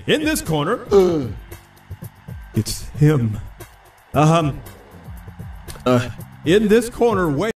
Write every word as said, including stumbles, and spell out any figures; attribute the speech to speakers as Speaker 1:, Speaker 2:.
Speaker 1: in this corner, uh, it's him. Um, uh, in this corner, way.